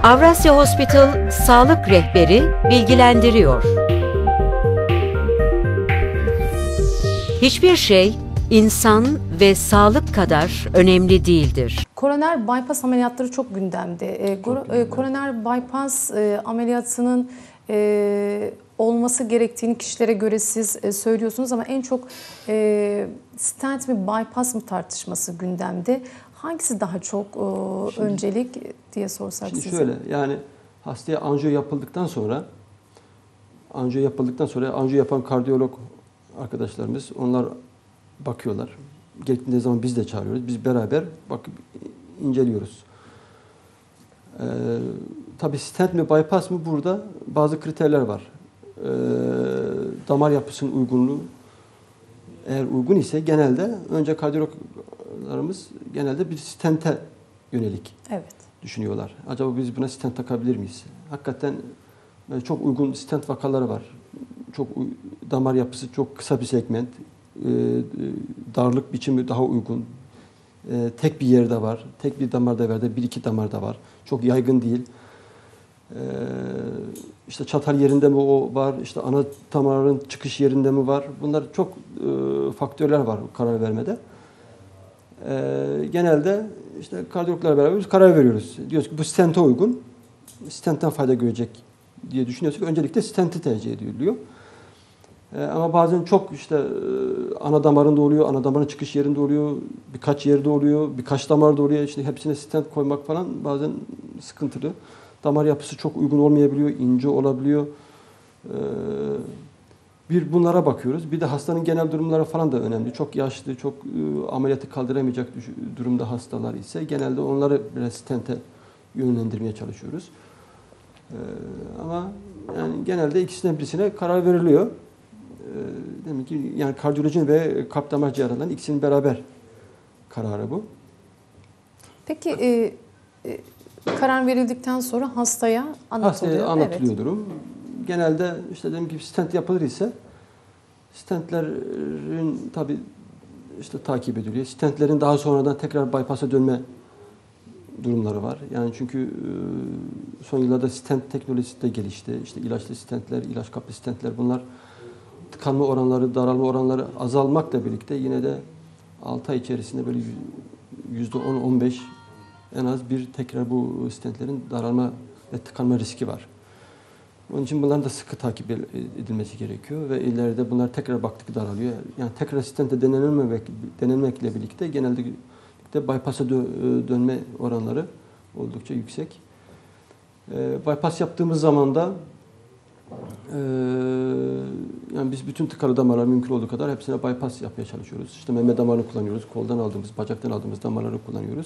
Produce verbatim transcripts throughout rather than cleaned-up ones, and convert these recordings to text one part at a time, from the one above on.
Avrasya Hospital Sağlık Rehberi bilgilendiriyor. Hiçbir şey insan ve sağlık kadar önemli değildir. Koroner bypass ameliyatları çok gündemde. E, Çok e, koroner bypass e, ameliyatının e, olması gerektiğini kişilere göre siz e, söylüyorsunuz ama en çok e, stent mi bypass mı tartışması gündemde. Hangisi daha çok e, şimdi, öncelik diye sorsak şimdi size? Şöyle yani hastaya anjiyo yapıldıktan sonra anjiyo yapıldıktan sonra anjiyo yapan kardiyolog arkadaşlarımız onlar bakıyorlar. Gerektiğinde zaman biz de çağırıyoruz. Biz beraber bakıp inceliyoruz. Ee, tabii stent mi bypass mı burada bazı kriterler var. Ee, damar yapısının uygunluğu eğer uygun ise genelde önce kardiyologlarımız genelde bir stente yönelik evet. düşünüyorlar. Acaba biz buna stent takabilir miyiz? Hakikaten çok uygun stent vakaları var. Çok damar yapısı çok kısa bir segment. Darlık biçimi daha uygun. Tek bir yerde var. Tek bir damarda var. Bir iki damarda var. Çok yaygın değil. İşte çatal yerinde mi o var? İşte ana damarın çıkış yerinde mi var? Bunlar çok faktörler var karar vermede. Genelde işte kardiyologlarla beraber biz karar veriyoruz. Diyoruz ki bu stente uygun. Stentten fayda görecek diye düşünüyorsak öncelikle stenti tercih ediliyor. Ama bazen çok işte ana damarında oluyor, ana damarın çıkış yerinde oluyor, birkaç yerde oluyor, birkaç damarda oluyor. İşte hepsine stent koymak falan bazen sıkıntılı. Damar yapısı çok uygun olmayabiliyor, ince olabiliyor. Bir bunlara bakıyoruz. Bir de hastanın genel durumları falan da önemli. Çok yaşlı, çok ameliyatı kaldıramayacak durumda hastalar ise genelde onları biraz stente yönlendirmeye çalışıyoruz. Ama yani genelde ikisinden birisine karar veriliyor. Demek ki yani kardiyolojinin ve kalp damar cerrahlarının ikisinin beraber kararı bu. Peki e, e, karar verildikten sonra hastaya anlatılıyor. Hastaya anlatılıyor evet. durum. Genelde işte dediğim gibi stent yapılır ise stentlerin tabi işte takip ediliyor. Stentlerin daha sonradan tekrar bypass'a dönme durumları var. Yani çünkü son yıllarda stent teknolojisi de gelişti. İşte ilaçlı stentler, ilaç kaplı stentler bunlar tıkanma oranları, daralma oranları azalmakla birlikte yine de altı ay içerisinde böyle yüzde on on beş en az bir tekrar bu stentlerin daralma ve tıkanma riski var. Onun için bunların da sıkı takip edilmesi gerekiyor ve ileride bunlar tekrar baktık daralıyor. Yani tekrar stente denenmemek, denenmekle birlikte genelde bypass'a dönme oranları oldukça yüksek. Bypass yaptığımız zaman da Ee, yani biz bütün tıkalı damarlar mümkün olduğu kadar hepsine bypass yapmaya çalışıyoruz. İşte meme damarını kullanıyoruz, koldan aldığımız, bacaktan aldığımız damarları kullanıyoruz.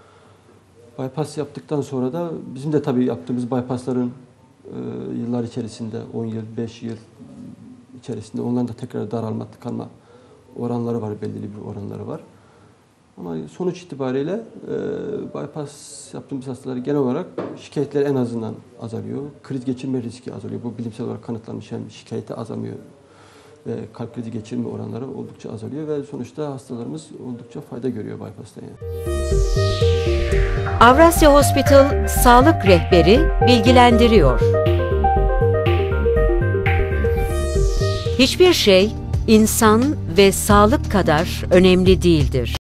Bypass yaptıktan sonra da bizim de tabii yaptığımız bypassların e, yıllar içerisinde, on yıl, beş yıl içerisinde onların da tekrar daralma, tıkanma oranları var, belirli bir oranları var. Ama sonuç itibariyle e, bypass yaptığımız hastaları genel olarak şikayetler en azından azalıyor. Kriz geçirme riski azalıyor. Bu bilimsel olarak kanıtlanmış hem şikayeti azalmıyor ve kalp krizi geçirme oranları oldukça azalıyor ve sonuçta hastalarımız oldukça fayda görüyor bypass'tan yani. Avrasya Hospital Sağlık Rehberi bilgilendiriyor. Hiçbir şey insan ve sağlık kadar önemli değildir.